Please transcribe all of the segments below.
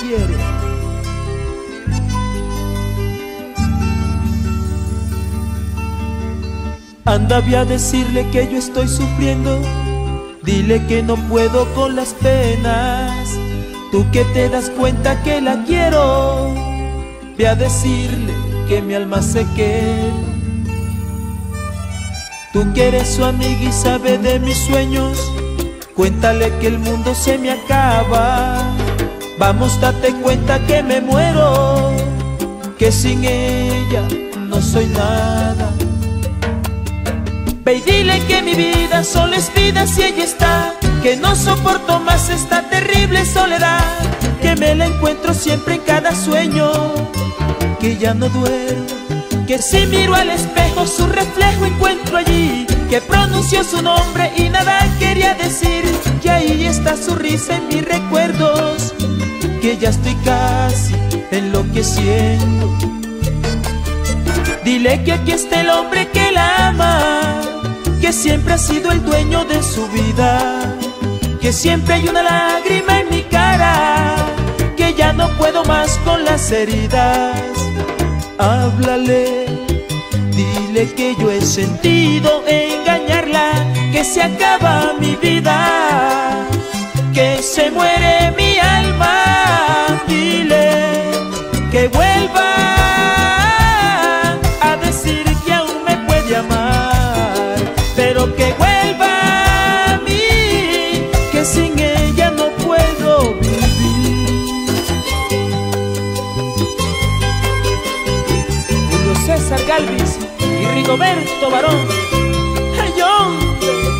quiere. Anda, ve a decirle que yo estoy sufriendo, dile que no puedo con las penas. Tú que te das cuenta que la quiero, ve a decirle que mi alma se quema. Tú que eres su amiga y sabe de mis sueños, cuéntale que el mundo se me acaba. Vamos, date cuenta que me muero, que sin ella no soy nada. Ve y dile que mi vida solo es vida si ella está, que no soporto más esta terrible soledad, que me la encuentro siempre en cada sueño, que ya no duermo, que si miro al espejo su reflejo encuentro allí, que pronunció su nombre y nada quería decir, que ahí está su risa en mis recuerdos, que ya estoy casi enloqueciendo. Dile que aquí está el hombre que la ama, que siempre ha sido el dueño de su vida, que siempre hay una lágrima en mi cara, que ya no puedo más con las heridas. Háblale, dile que yo he sentido engañarla, que se acaba mi vida, que se muere mi alma. Dile que vuelva a decir que aún me puede amar, pero que vuelva a mí, que sin ella no puedo vivir. Julio César Galvis y Rigoberto Barón. ¡Hey, yo!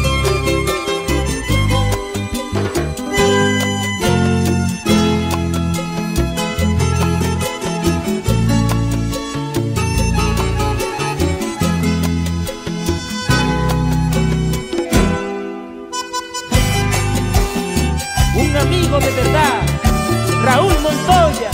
Un amigo de verdad, Raúl Montoya.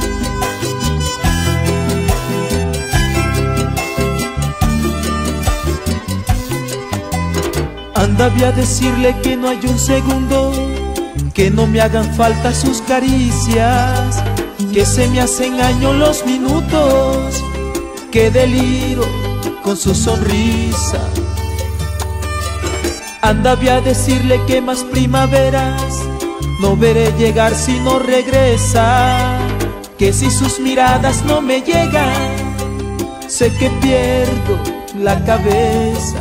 Anda, ve a decirle que no hay un segundo que no me hagan falta sus caricias, que se me hacen años los minutos, que deliro con su sonrisa. Anda, ve a decirle que más primaveras no veré llegar si no regresa, que si sus miradas no me llegan, sé que pierdo la cabeza.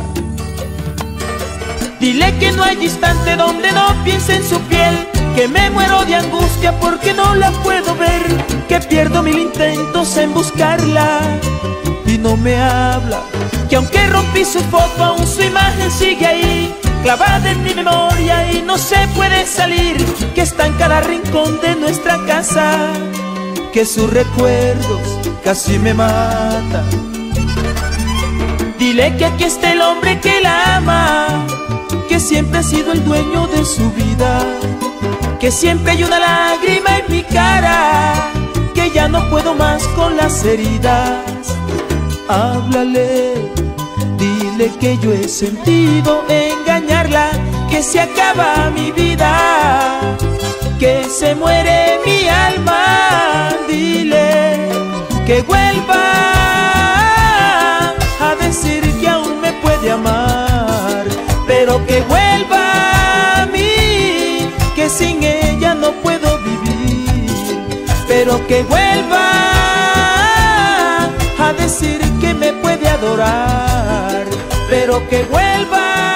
Dile que no hay instante donde no piense en su piel, que me muero de angustia porque no la puedo ver, que pierdo mil intentos en buscarla y no me habla, que aunque rompí su foto aún su imagen sigue ahí, clavada en mi memoria y no se puede salir, que está en cada rincón de nuestra casa, que sus recuerdos casi me matan. Dile que aquí está el hombre que la ama, que siempre ha sido el dueño de su vida, que siempre hay una lágrima en mi cara, que ya no puedo más con las heridas. Háblale, dile que yo he sentido engañarla, que se acaba mi vida, que se muere mi alma. Dile que vuelva a decir que aún me puede amar, pero que vuelva a mí, que sin ella no puedo vivir, pero que vuelva a decir que me puede adorar, pero que vuelva